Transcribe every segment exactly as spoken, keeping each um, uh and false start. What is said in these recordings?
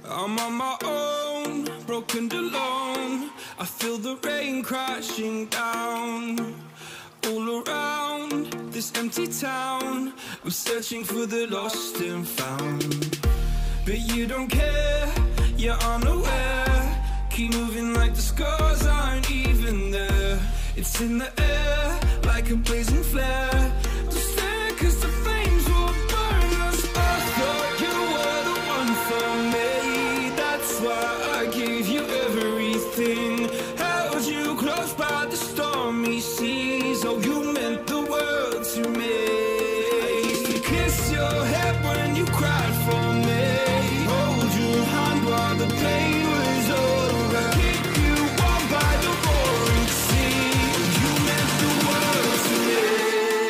I'm on my own, broken and alone. I feel the rain crashing down all around this empty town. I'm searching for the lost and found, but you don't care, you're unaware. Keep moving like the scars aren't even there. It's in the air like a blazing flare. Don't stare cause the flames will burn us. I thought you were the one for me, that's why I gave you everything. Held you close by the stormy seas. Oh, you meant the world to me. I used to kiss your head when you cried for me, hold your hand while the pain was over, keep you warm by the roaring sea. You meant the world to me.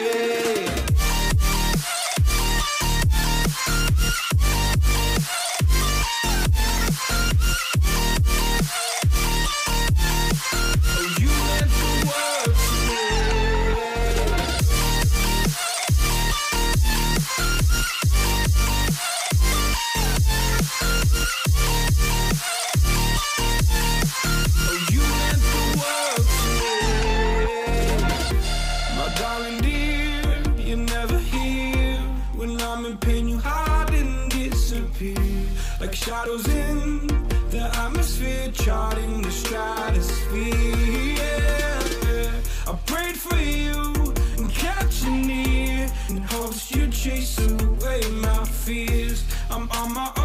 Oh, you meant the world to me. Oh, you meant the world to me. My darling dear, you're never here. When I'm in pain, you hide and disappear. Like shadows in the atmosphere, charting the stratosphere. Yeah. I prayed for you and kept you near, in hopes you'd chase away my fears. I'm on my